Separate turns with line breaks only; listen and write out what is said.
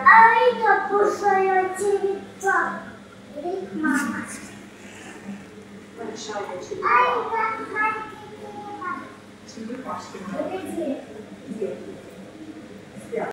Aici pus să eu ciripa. Ric mama.
Așa, deci.
Aici mai ciripa.
Ce-i paște?
Uite zi.